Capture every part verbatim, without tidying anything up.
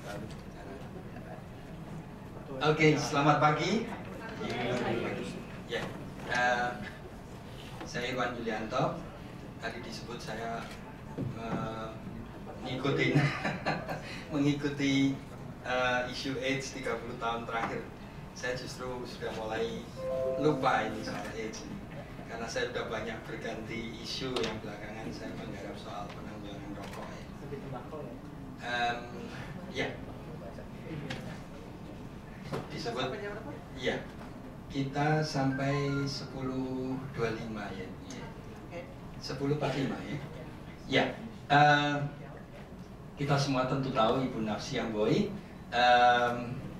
Oke, selamat pagi. Ya, uh, saya Irwan Yulianto. Tadi disebut saya uh, mengikuti mengikuti uh, isu AIDS tiga puluh tahun terakhir. Saya justru sudah mulai lupa ini soal AIDS ini. Karena saya sudah banyak berganti isu yang belakangan saya menggarap soal penanggulangan rokok ya. Um, ya. Disebut iya kita sampai sepuluh dua puluh lima ya, ya. sepuluh empat puluh lima ya ya uh, kita semua tentu tahu Ibu Nafsi Amboi, um,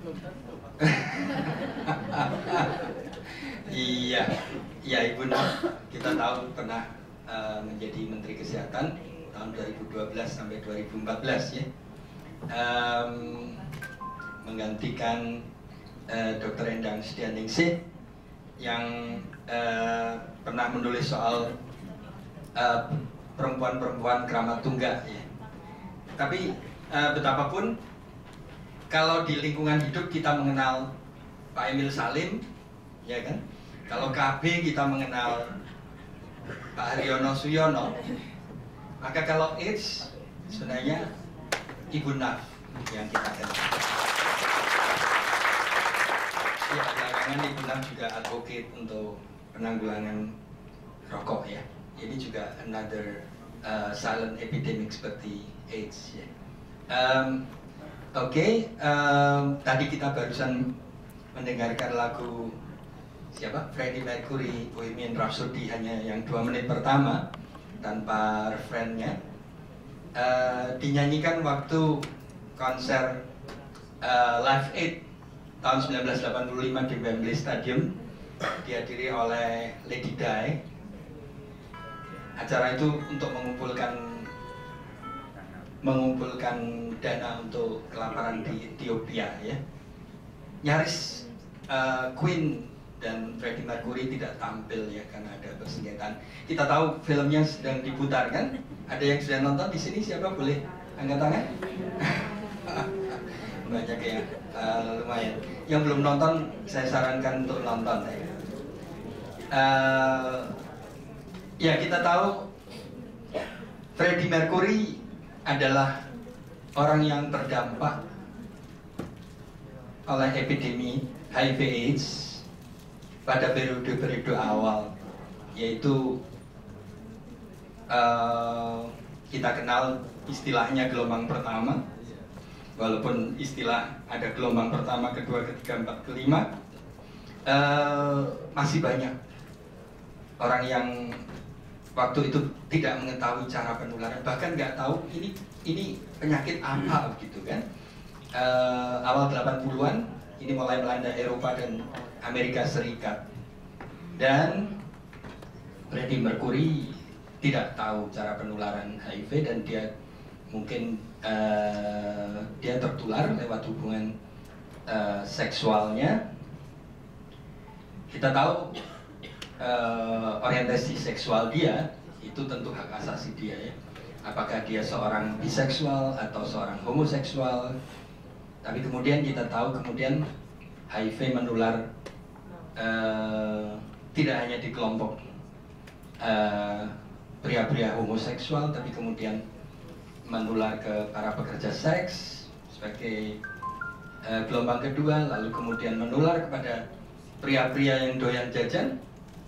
iya iya Ibu Naf kita tahu pernah uh, menjadi Menteri Kesehatan tahun dua ribu dua belas sampai dua ribu empat belas ya, um, menggantikan Uh, Dokter Endang Setianingsih yang uh, pernah menulis soal perempuan-perempuan uh, keramat tunggal ya. Tapi uh, betapapun kalau di lingkungan hidup kita mengenal Pak Emil Salim ya kan, kalau K B kita mengenal Pak Haryono Suyono, maka kalau AIDS sebenarnya Ibu Naf yang kita kenal. Ya, belakangan Ibu Naf juga advocate untuk penanggulangan rokok ya. Ini juga another uh, silent epidemic seperti AIDS ya. Um, Oke, okay, um, tadi kita barusan mendengarkan lagu siapa? Freddie Mercury, Bohemian Rhapsody, hanya yang dua menit pertama tanpa refrennya. Uh, dinyanyikan waktu konser uh, Live Aid tahun seribu sembilan ratus delapan puluh lima di Wembley Stadium, dihadiri oleh Lady Di. Acara itu untuk mengumpulkan mengumpulkan dana untuk kelaparan di Ethiopia ya. Nyaris uh, Queen dan Freddie Mercury tidak tampil ya karena ada persengketaan. Kita tahu filmnya sedang diputar kan? Ada yang sudah nonton di sini, siapa boleh angkat tangan? Banyak ya, uh, lumayan. Yang belum nonton, saya sarankan untuk nonton ya. Uh, ya kita tahu Freddie Mercury adalah orang yang terdampak oleh epidemi H I V AIDS pada periode-periode awal, yaitu uh, kita kenal istilahnya gelombang pertama. Walaupun istilah ada gelombang pertama, kedua, ketiga, empat, kelima, uh, masih banyak orang yang waktu itu tidak mengetahui cara penularan, bahkan nggak tahu ini ini penyakit apa begitu kan. Uh, awal delapan puluhan ini mulai melanda Eropa dan Amerika Serikat, dan Freddie Mercury tidak tahu cara penularan H I V dan dia mungkin uh, dia tertular lewat hubungan uh, seksualnya. Kita tahu uh, orientasi seksual dia itu tentu hak asasi dia ya. Apakah dia seorang biseksual atau seorang homoseksual. Tapi kemudian kita tahu kemudian H I V menular uh, tidak hanya di kelompok pria-pria uh, homoseksual, tapi kemudian menular ke para pekerja seks sebagai uh, gelombang kedua, lalu kemudian menular kepada pria-pria yang doyan jajan,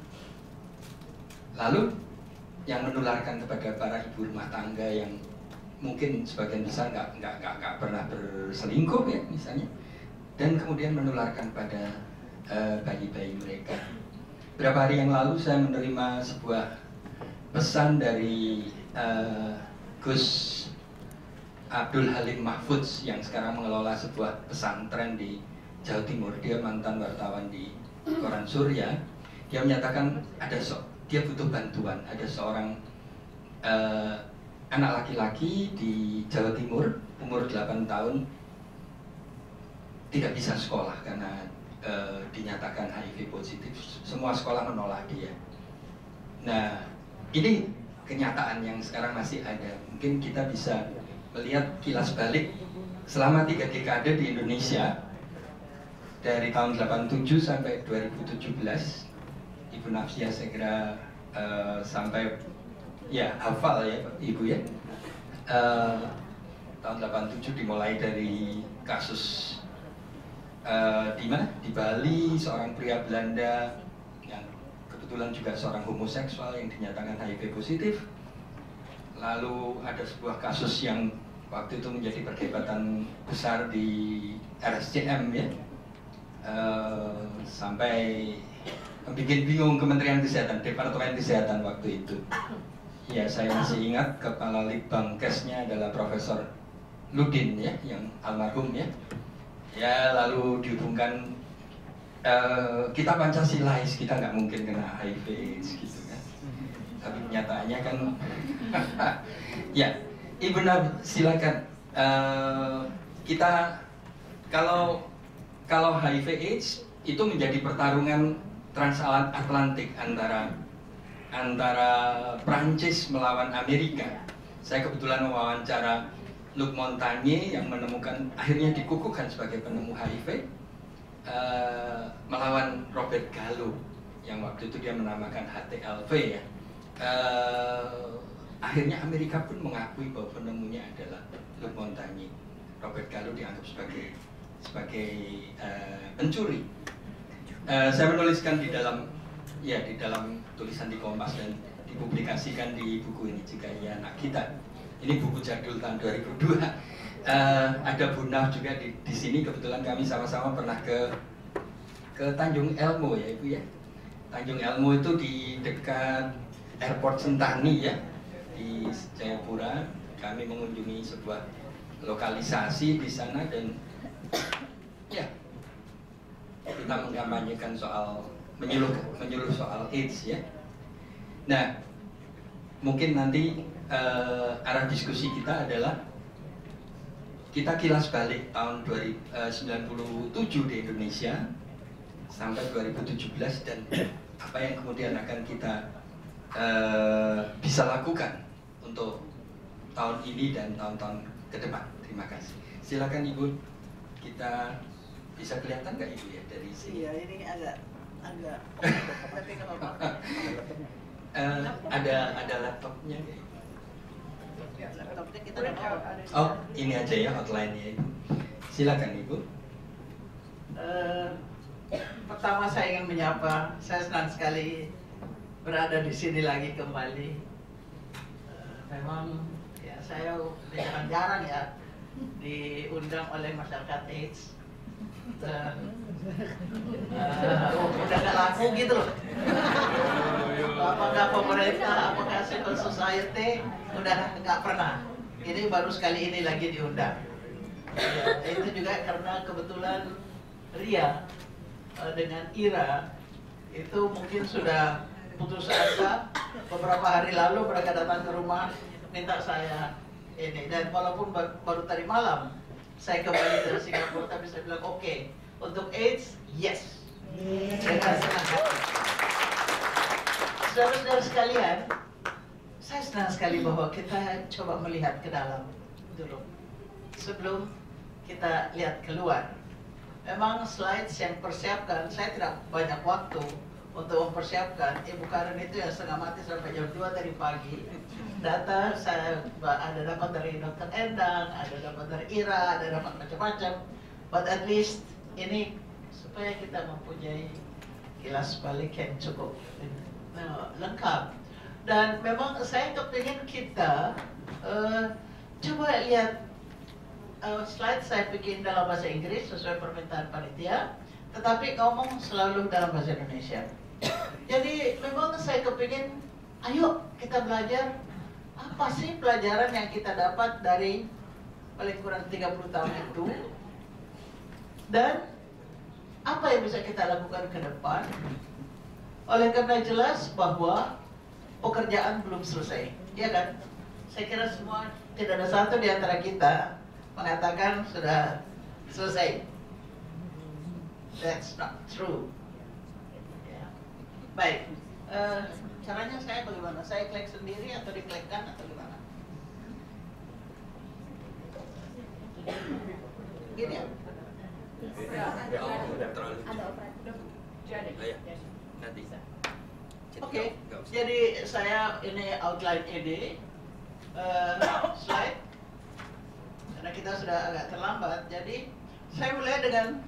lalu yang menularkan kepada para ibu rumah tangga yang mungkin sebagian besar nggak nggak nggak nggak pernah berselingkuh ya misalnya, dan kemudian menularkan pada bayi-bayi uh, mereka. Beberapa hari yang lalu saya menerima sebuah pesan dari uh, Gus Abdul Halim Mahfudz yang sekarang mengelola sebuah pesantren di Jawa Timur. Dia mantan wartawan di Koran Surya. Dia menyatakan ada so dia butuh bantuan. Ada seorang uh, anak laki-laki di Jawa Timur umur delapan tahun tidak bisa sekolah karena uh, dinyatakan H I V positif. Semua sekolah menolak dia. Nah, ini kenyataan yang sekarang masih ada. Mungkin kita bisa melihat kilas balik selama tiga dekade di Indonesia, dari tahun delapan puluh tujuh sampai dua ribu tujuh belas, Ibu Nafsia segera uh, sampai ya hafal ya Ibu ya. Uh, tahun delapan puluh tujuh dimulai dari kasus uh, di mana? Di Bali, seorang pria Belanda yang kebetulan juga seorang homoseksual yang dinyatakan H I V positif. Lalu ada sebuah kasus yang waktu itu menjadi perdebatan besar di R S C M ya. Uh, sampai bikin bingung Kementerian Kesehatan, Departemen Kesehatan waktu itu. Ya, saya masih ingat kepala Litbangkesnya adalah Profesor Ludin ya, yang almarhum ya. Ya, lalu dihubungkan uh, kita Pancasilais, kita nggak mungkin kena H I V AIDS gitu kan. Tapi kenyataannya kan ya, Ibu Nab, silakan. Uh, kita kalau Kalau H I V AIDS itu menjadi pertarungan transatlantik antara antara Prancis melawan Amerika. Saya kebetulan mewawancara Luc Montagnier yang menemukan, akhirnya dikukuhkan sebagai penemu H I V, uh, melawan Robert Gallo yang waktu itu dia menamakan H T L V ya. Uh, akhirnya Amerika pun mengakui bahwa penemunya adalah Luc Montagnier. Robert Gallo dianggap sebagai sebagai uh, pencuri. Uh, saya menuliskan di dalam ya di dalam tulisan di Kompas dan dipublikasikan di buku ini, Jika Ia Anak Kita. Ini buku jadul tahun dua ribu dua. Uh, ada Bu Naf juga di, di sini, kebetulan kami sama-sama pernah ke ke Tanjung Elmo ya Ibu ya. Tanjung Elmo itu di dekat Airport Sentani ya, di Jayapura. Kami mengunjungi sebuah lokalisasi di sana dan ya, kita mengkampanyekan soal menyuluh menyuluh soal AIDS ya. Nah, mungkin nanti uh, arah diskusi kita adalah kita kilas balik tahun dua ribu sembilan puluh tujuh di Indonesia sampai dua ribu tujuh belas dan apa yang kemudian akan kita uh, bisa lakukan untuk tahun ini dan tahun-tahun ke depan. Terima kasih. Silakan Ibu. Kita bisa kelihatan nggak Ibu ya dari sini? Iya, ini agak agak tapi nggak apa-apa. Uh, ada ada laptopnya kayak. Laptopnya kita nggak mau. Oh, ini aja ya outline-nya Ibu. Silakan Ibu. Uh, pertama saya ingin menyapa, saya senang sekali berada di sini lagi kembali. Uh, memang ya saya jarang-jarang ya diundang oleh masyarakat AIDS dan uh, oh, udah gak laku gitu loh. Apakah pemerintah, apakah civil society udah nggak pernah. Ini baru sekali ini lagi diundang. Ya, itu juga karena kebetulan Ria uh, dengan Ira itu mungkin sudah putus asa. Beberapa hari lalu mereka datang ke rumah minta saya ini, dan walaupun baru tadi malam saya kembali dari Singapura, tapi saya bilang oke, okay, untuk AIDS, yes. Dengan senang hati. Saudara-saudara sekalian, saya senang sekali bahwa kita coba melihat ke dalam dulu sebelum kita lihat keluar. Memang slides yang persiapkan, saya tidak banyak waktu untuk mempersiapkan. Ibu Karen itu yang setengah mati sampai jam dua tadi pagi. Data saya ada dapat dari Dokter Endang, ada dapat dari Ira, ada dapat macam-macam. But at least ini supaya kita mempunyai kilas balik yang cukup uh, lengkap. Dan memang saya kepingin kita uh, coba lihat uh, slide saya bikin dalam bahasa Inggris sesuai permintaan panitia, tetapi ngomong selalu dalam bahasa Indonesia. Jadi memang saya kepingin, ayo kita belajar apa sih pelajaran yang kita dapat dari paling kurang tiga puluh tahun itu, dan apa yang bisa kita lakukan ke depan. Oleh karena jelas bahwa pekerjaan belum selesai, ya kan? Saya kira semua, tidak ada satu di antara kita mengatakan sudah selesai. That's not true. Ya. Baik, uh, caranya saya bagaimana? Saya klik sendiri atau diklikkan atau gimana? begini ya? Oke, jadi saya ini outline ide, uh, slide, karena kita sudah agak terlambat. Jadi saya mulai dengan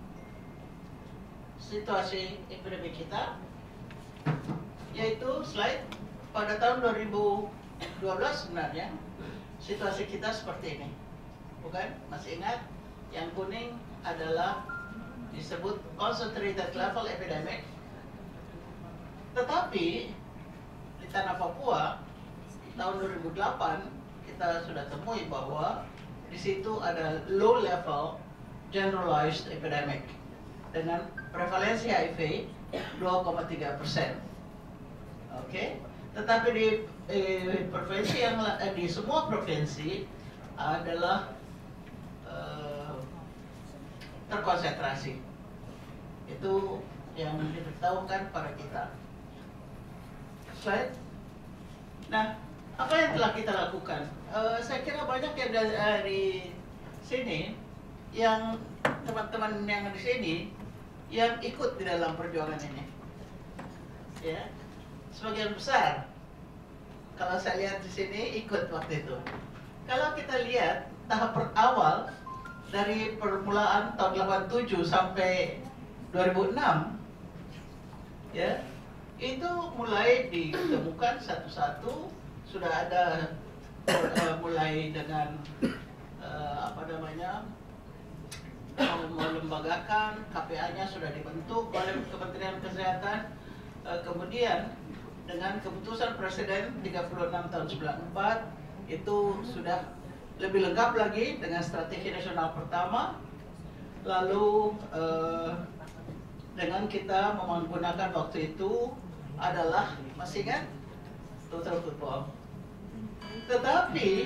situasi epidemi kita, yaitu slide pada tahun dua ribu dua belas sebenarnya situasi kita seperti ini, bukan? Masih ingat? Yang kuning adalah disebut concentrated level epidemic. Tetapi di tanah Papua tahun dua ribu delapan kita sudah temui bahwa di situ ada low level generalized epidemic dengan prevalensi H I V dua koma tiga persen. Oke, okay? Tetapi di eh, provinsi yang eh, di semua provinsi adalah eh, terkonsentrasi. Itu yang diberitahukan pada kita. Slide. Nah, apa yang telah kita lakukan? Uh, saya kira banyak yang dari, dari sini, yang teman-teman yang di sini, yang ikut di dalam perjuangan ini. Ya, sebagian besar. Kalau saya lihat di sini ikut waktu itu. Kalau kita lihat tahap awal dari permulaan tahun delapan puluh tujuh sampai dua ribu enam, ya. Itu mulai ditemukan satu-satu, sudah ada uh, mulai dengan uh, apa namanya melembagakan, K P A-nya sudah dibentuk oleh Kementerian Kesehatan, uh, kemudian dengan keputusan Presiden tiga puluh enam tahun sembilan puluh empat itu sudah lebih lengkap lagi dengan strategi nasional pertama, lalu uh, dengan kita menggunakan waktu itu adalah, masih kan, total football. Tetapi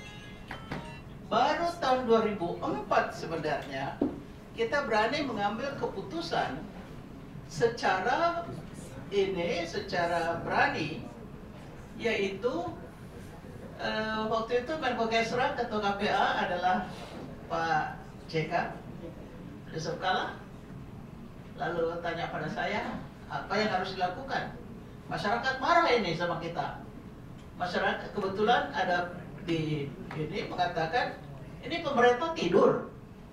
baru tahun dua ribu empat sebenarnya kita berani mengambil keputusan secara ini, secara berani, yaitu uh, waktu itu Menko Kesra, Ketua K P A adalah Pak J K Yusuf Kala. Lalu tanya pada saya, apa yang harus dilakukan? Masyarakat marah ini sama kita. Masyarakat kebetulan ada di ini mengatakan ini pemerintah tidur.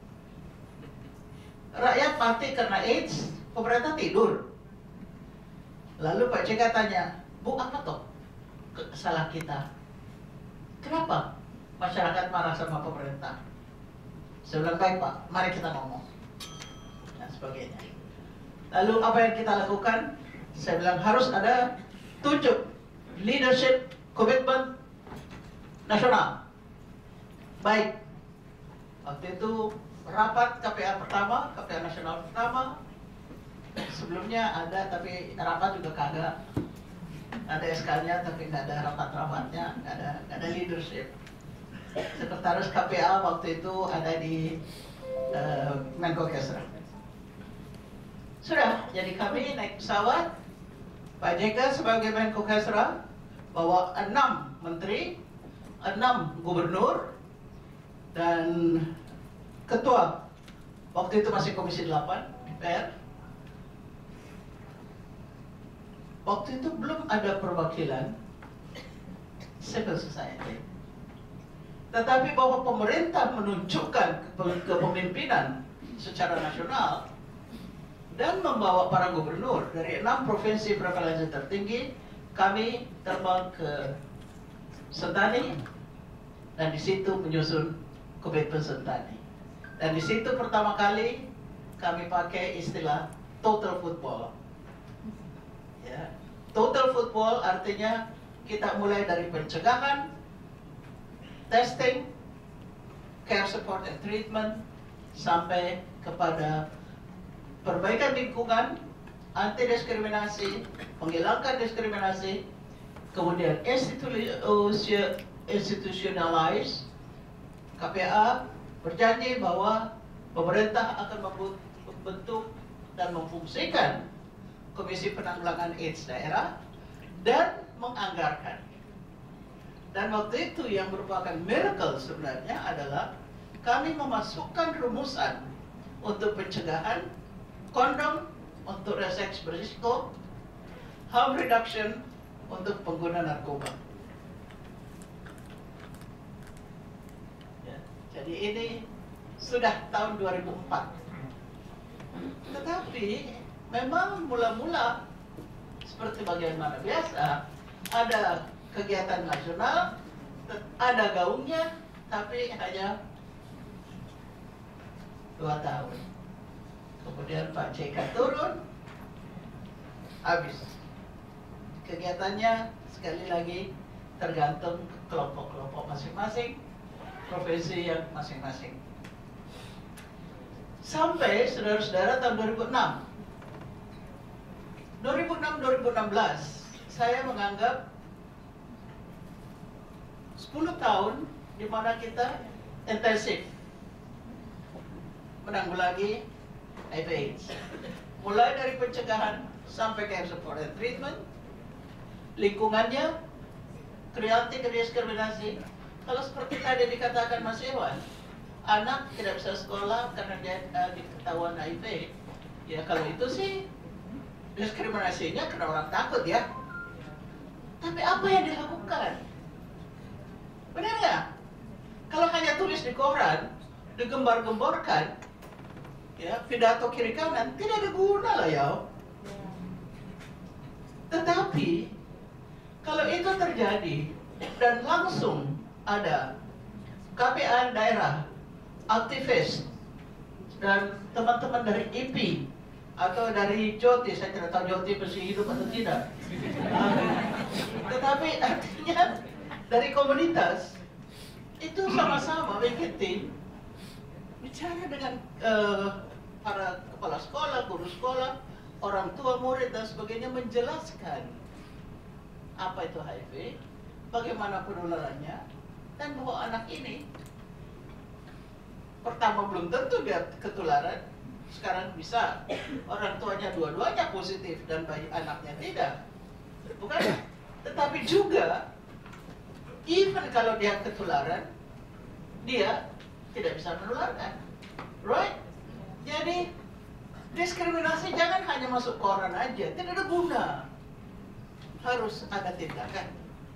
Rakyat mati karena AIDS, pemerintah tidur. Lalu Pak J K tanya, Bu, apa toh salah kita? Kenapa masyarakat marah sama pemerintah? Saya bilang, baik Pak, mari kita ngomong. Dan sebagainya. Lalu apa yang kita lakukan? Saya bilang harus ada tunjuk leadership komitmen nasional. Baik. Waktu itu rapat K P A pertama, K P A nasional pertama. Sebelumnya ada tapi rapat juga kagak. Ada S K-nya tapi nggak ada rapat-rapatnya, nggak ada, nggak ada leadership. Sekretaris K P A waktu itu ada di uh, Menko Kesra. Sudah, jadi kami naik pesawat, Pak J K sebagai Menko Kesra, bawa enam menteri, enam gubernur, dan ketua, waktu itu masih Komisi delapan, D P R. Waktu itu belum ada perwakilan civil society. Tetapi bahwa pemerintah menunjukkan kepemimpinan secara nasional, dan membawa para gubernur dari enam provinsi prevalensi tertinggi, kami terbang ke Sentani dan di situ menyusun komitmen Sentani. Dan di situ pertama kali kami pakai istilah total football. Ya, total football artinya kita mulai dari pencegahan, testing, care support and treatment, sampai kepada perbaikan lingkungan, anti diskriminasi, menghilangkan diskriminasi, kemudian institutionalize. K P A berjanji bahwa pemerintah akan membentuk dan memfungsikan Komisi Penanggulangan AIDS daerah dan menganggarkan. Dan waktu itu yang merupakan miracle sebenarnya adalah kami memasukkan rumusan untuk pencegahan, kondom untuk seks berisiko, harm reduction untuk pengguna narkoba. Ya, jadi ini sudah tahun dua ribu empat. Tetapi memang mula-mula seperti bagaimana biasa, ada kegiatan nasional, ada gaungnya, tapi hanya dua tahun. Kemudian Pak J K turun, habis. Kegiatannya sekali lagi tergantung kelompok-kelompok masing-masing, profesi yang masing-masing. Sampai saudara-saudara tahun dua ribu enam. dua ribu enam dua ribu enam belas, saya menganggap sepuluh tahun di mana kita intensif menanggulangi H I V AIDS. Mulai dari pencegahan sampai care support and treatment, lingkungannya, kreatif diskriminasi. Kalau seperti tadi dikatakan Mas Iwan, anak tidak bisa sekolah karena dia uh, diketahuan H I V. Ya kalau itu sih diskriminasinya karena orang takut ya. Tapi apa yang dilakukan? Benar nggak? Kalau hanya tulis di koran, digembar-gemborkan, ya pidato kiri kanan, tidak ada guna lah ya. Tetapi kalau itu terjadi dan langsung ada K P A daerah, aktivis dan teman-teman dari I P I atau dari Joti, saya tidak tahu Joti masih hidup atau tidak. Tetapi artinya dari komunitas itu sama-sama bikin tim, bicara dengan uh, para kepala sekolah, guru sekolah, orang tua, murid dan sebagainya, menjelaskan apa itu H I V, bagaimana penularannya, dan bahwa anak ini pertama belum tentu dia ketularan, sekarang bisa orang tuanya dua-duanya positif dan bayi anaknya tidak, bukan? Tetapi juga even kalau dia ketularan, dia tidak bisa menularkan, right? Jadi diskriminasi jangan hanya masuk koran aja, tidak ada guna, harus ada tindakan.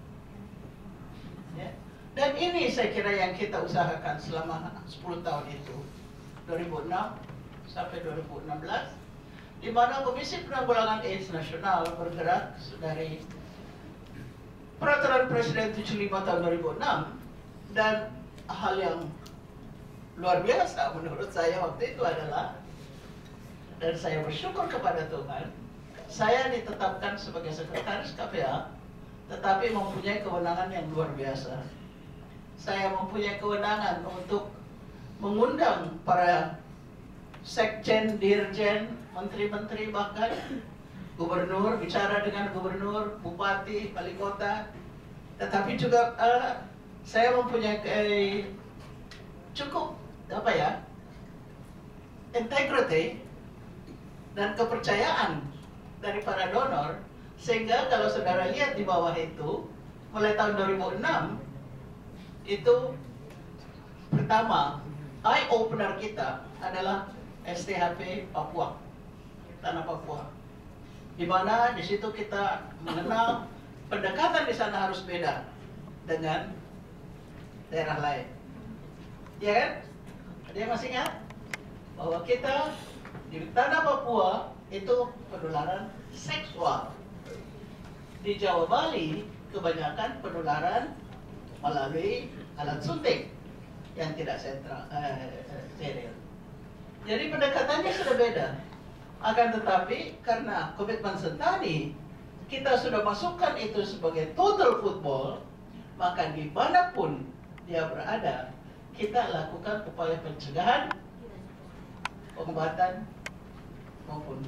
Ya. Dan ini saya kira yang kita usahakan selama sepuluh tahun itu, dua ribu enam sampai dua ribu enam belas, di mana Komisi Penanggulangan AIDS Nasional bergerak dari Peraturan Presiden tujuh puluh lima tahun dua ribu enam, dan hal yang luar biasa menurut saya waktu itu adalah, dan saya bersyukur kepada Tuhan, saya ditetapkan sebagai sekretaris K P A, tetapi mempunyai kewenangan yang luar biasa. Saya mempunyai kewenangan untuk mengundang para sekjen, dirjen, menteri-menteri, bahkan gubernur, bicara dengan gubernur, bupati, wali kota. Tetapi juga uh, saya mempunyai uh, cukup apa ya, integrity dan kepercayaan dari para donor, sehingga kalau saudara lihat di bawah itu, mulai tahun dua ribu enam itu pertama eye opener kita adalah S T H P Papua, tanah Papua, di mana di situ kita mengenal pendekatan di sana harus beda dengan daerah lain, ya kan? Ada yang masih ingat bahwa kita di tanah Papua itu penularan seksual. Di Jawa Bali kebanyakan penularan melalui alat suntik yang tidak sentral, eh, steril. Jadi pendekatannya sudah beda. Akan tetapi karena komitmen Sentani, kita sudah masukkan itu sebagai total football, maka dimanapun dia berada, kita lakukan upaya pencegahan, pengobatan maupun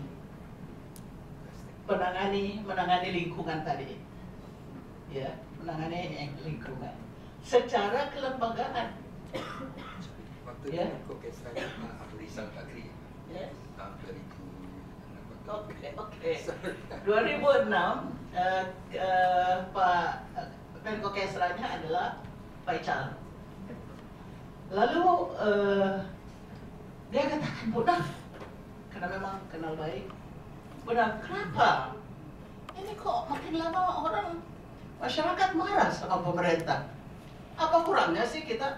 menangani menangani lingkungan tadi, ya, menangani lingkungan secara kelembagaan. Waktu ya. itu Kokesranya Pak Afrizal Bakri, Yes. tahun dua ribu enam. Oke, oke. dua ribu enam eh, eh, Pak Menko Kesranya adalah Pak Ical. Lalu uh, dia katakan, Bunda, karena memang kenal baik, Bunda, kenapa? Ini kok makin lama orang, masyarakat marah sama pemerintah. Apa kurangnya sih kita?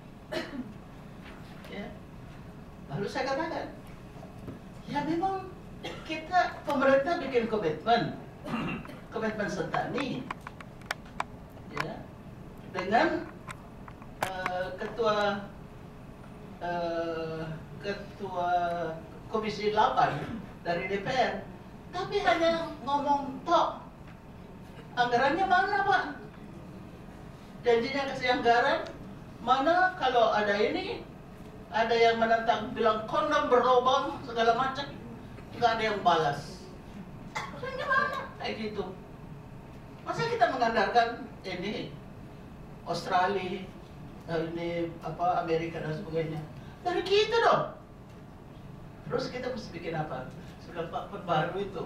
Ya. Lalu saya katakan, ya memang kita, pemerintah bikin komitmen, komitmen Sentani, ya, dengan uh, ketua uh, ketua Komisi delapan dari D P R, tapi hanya ngomong tok. Anggarannya mana, Pak? Janjinya kasih anggaran, mana kalau ada ini, ada yang menentang, bilang kondom berlobang, segala macam, nggak ada yang balas. Maksudnya mana? Kayak gitu. Masa kita mengandalkan ini Australia, ini apa Amerika dan sebagainya? Dari kita dong. Terus kita mesti bikin apa? Sudah Pak Perbaru itu.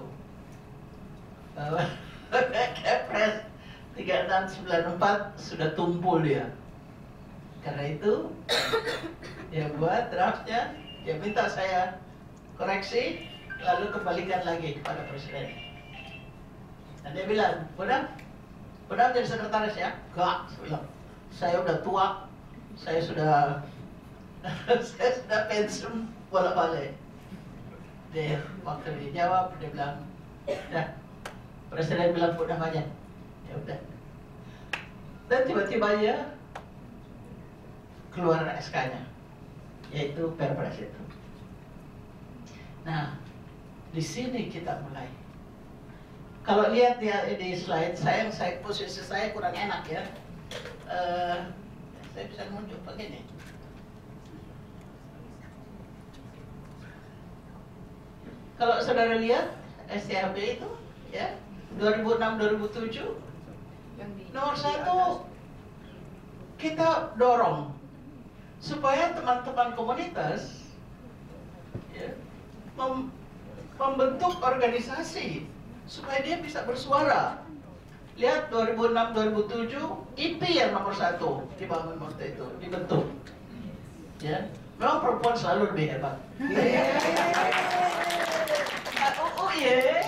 Kepres tiga enam sembilan empat sudah tumpul dia. Karena itu, dia buat draftnya, dia minta saya koreksi, lalu kembalikan lagi kepada Presiden. Dan dia bilang, Bunda, Bunda jadi sekretaris ya? Enggak, saya bilang, saya udah tua, saya sudah, saya sudah pensiun bolak-balik. Dia waktu dia jawab, dia bilang, ya, Presiden bilang Bunda banyak, ya udah. Dan tiba-tiba ya keluar S K-nya, yaitu Perpres itu. Nah, di sini kita mulai. Kalau lihat ya di slide saya, saya posisi saya kurang enak ya. Uh, saya bisa nunjuk begini. Kalau saudara lihat S T H B itu, ya dua ribu enam dua ribu tujuh, nomor satu kita dorong supaya teman-teman komunitas ya, mem membentuk organisasi supaya dia bisa bersuara. Lihat dua ribu enam dua ribu tujuh I P yang nomor satu dibangun waktu itu, dibentuk. Ya, memang perempuan selalu lebih hebat. Oh, oh iya.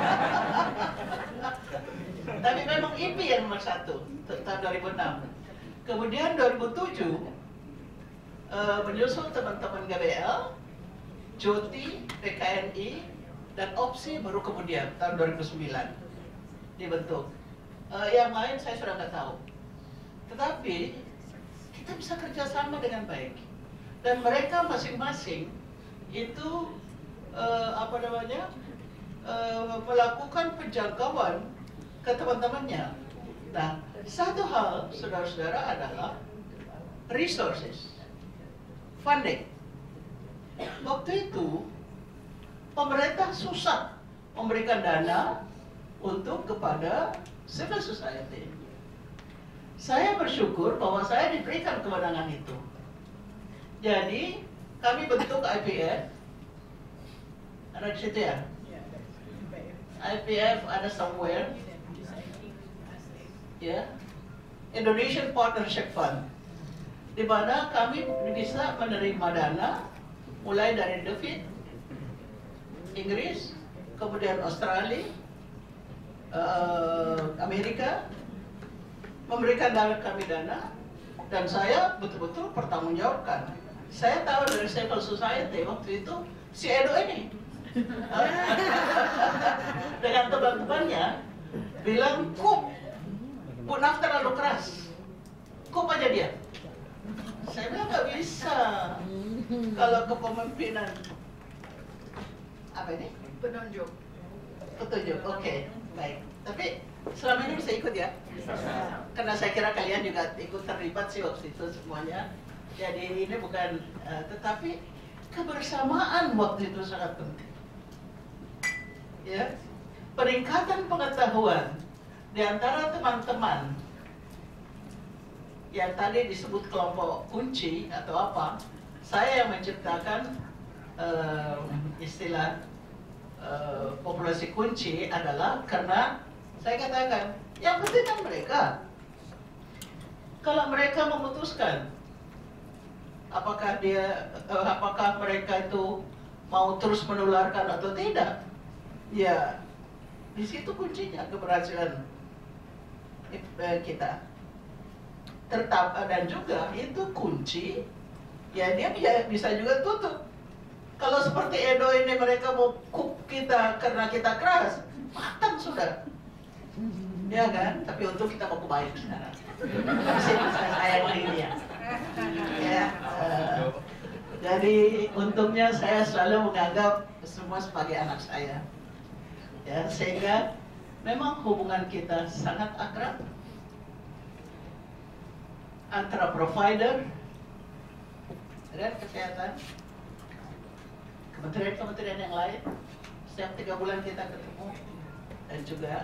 Tapi memang I P yang nomor satu tahun dua ribu enam. Kemudian dua ribu tujuh uh, menyusul teman-teman G B L, Joti, P K N I, dan Opsi baru kemudian tahun dua ribu sembilan dibentuk. Uh, yang lain saya sudah nggak tahu. Tetapi kita bisa kerjasama dengan baik. Dan mereka masing-masing itu uh, apa namanya uh, melakukan penjangkauan ke teman-temannya. Nah, satu hal saudara-saudara adalah resources, funding. Waktu itu pemerintah susah memberikan dana untuk kepada civil society. Saya bersyukur bahwa saya diberikan kewenangan itu. Jadi kami bentuk I P F. Ada di situ ya? I P F ada somewhere. Ya, Indonesian Partnership Fund, di mana kami bisa menerima dana mulai dari D F I D, Inggris, kemudian Australia, uh, Amerika, memberikan dana kami dana, dan saya betul-betul bertanggungjawabkan. Saya tahu dari civil society waktu itu si Edo ini dengan teman-temannya bilang, Kup, Bu Naf terlalu keras, Kup aja dia. Saya bilang nggak bisa. Kalau kepemimpinan apa ini? Penunjuk. Petunjuk, oke, okay. Baik. Tapi selama ini bisa ikut ya? Bisa. Karena saya kira kalian juga ikut terlibat sih waktu itu semuanya. Jadi ini bukan, uh, tetapi kebersamaan waktu itu sangat penting. Ya, peningkatan pengetahuan di antara teman-teman yang tadi disebut kelompok kunci atau apa, saya yang menciptakan uh, istilah uh, populasi kunci adalah karena saya katakan yang penting kan mereka. Kalau mereka memutuskan apakah dia, uh, apakah mereka itu mau terus menularkan atau tidak? Ya, di situ kuncinya keberhasilan uh, kita. Tetap dan juga itu kunci. Ya dia bisa juga tutup. Kalau seperti Edo ini mereka mau cook kita karena kita keras, matang sudah. Ya kan? Tapi untuk kita mau kebaik sekarang. Saya sayang lagi dia. Ya. Uh, jadi untungnya saya selalu menganggap semua sebagai anak saya. Ya, sehingga memang hubungan kita sangat akrab antara provider dan kesehatan, kementerian-kementerian yang lain. Setiap tiga bulan kita ketemu, dan juga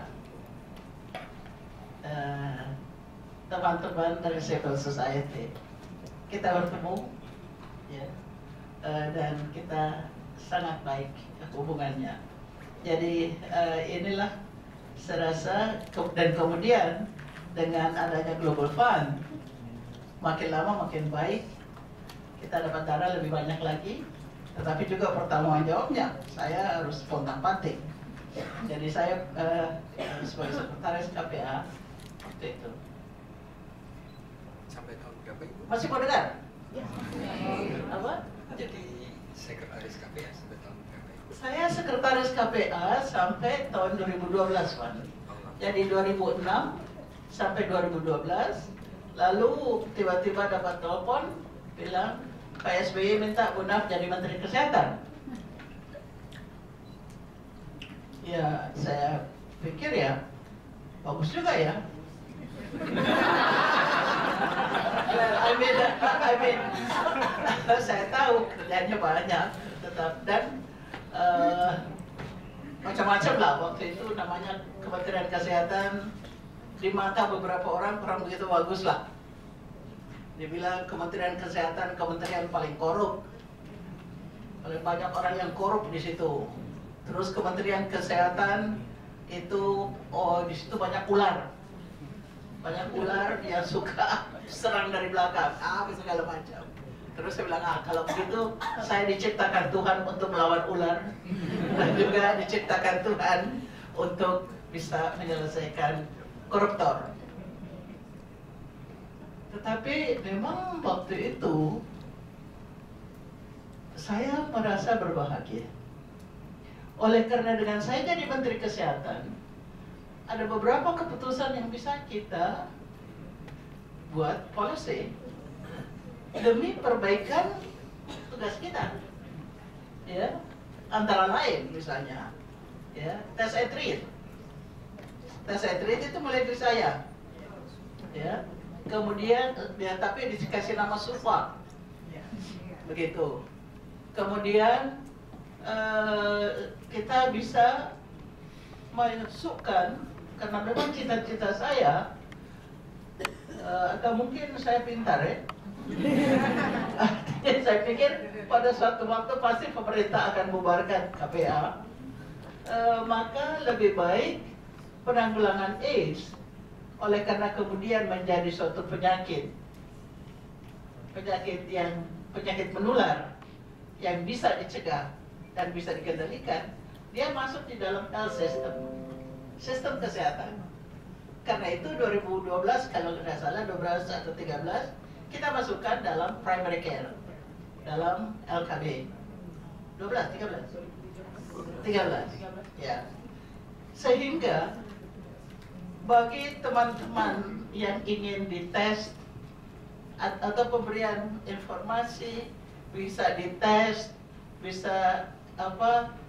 teman-teman uh, dari civil society kita bertemu, ya, uh, dan kita sangat baik hubungannya. Jadi uh, inilah serasa ke dan kemudian dengan adanya Global Fund makin lama makin baik, kita dapat darah lebih banyak lagi, tetapi juga pertanggung jawabnya saya harus pontang panting. Jadi saya uh, sebagai sekretaris K P A waktu itu. Sampai tahun berapa Ibu? Masih mau dengar? Ya. Apa? Jadi sekretaris K P A sampai tahun berapa Ibu? Saya sekretaris K P A sampai tahun dua ribu dua belas, Pak. Jadi dua ribu enam sampai dua ribu dua belas, lalu tiba-tiba dapat telepon bilang Pak S B Y minta Bu Naf jadi Menteri Kesehatan. Ya, saya pikir ya bagus juga ya. I mean, I mean, saya tahu kerjanya banyak, tetap dan uh, macam-macam lah waktu itu namanya Kementerian Kesehatan di mata beberapa orang kurang begitu bagus lah. Dibilang Kementerian Kesehatan kementerian paling korup, paling banyak orang yang korup di situ. Terus Kementerian Kesehatan itu, oh di situ banyak ular, banyak ular yang suka serang dari belakang, apa segala macam. Terus saya bilang, ah kalau begitu saya diciptakan Tuhan untuk melawan ular dan juga diciptakan Tuhan untuk bisa menyelesaikan koruptor. Tetapi memang waktu itu saya merasa berbahagia. Oleh karena dengan saya jadi Menteri Kesehatan, ada beberapa keputusan yang bisa kita buat policy demi perbaikan tugas kita. Ya, antara lain misalnya, ya, tes and treat. Tes and treat itu mulai dari saya. Ya. Kemudian ya, tapi dikasih nama Surfa. Begitu. Kemudian Uh, kita bisa masukkan, karena memang cita-cita saya uh, atau mungkin saya pintar ya. Saya pikir pada suatu waktu pasti pemerintah akan bubarkan K P A, uh, maka lebih baik penanggulangan AIDS oleh karena kemudian menjadi suatu penyakit penyakit yang penyakit menular yang bisa dicegah dan bisa dikendalikan, dia masuk di dalam health system, sistem kesehatan. Karena itu dua ribu dua belas kalau tidak salah dua belas atau tiga belas kita masukkan dalam primary care, dalam L K B. dua belas, tiga belas, tiga belas, ya. Sehingga bagi teman-teman yang ingin dites atau pemberian informasi bisa dites, bisa apa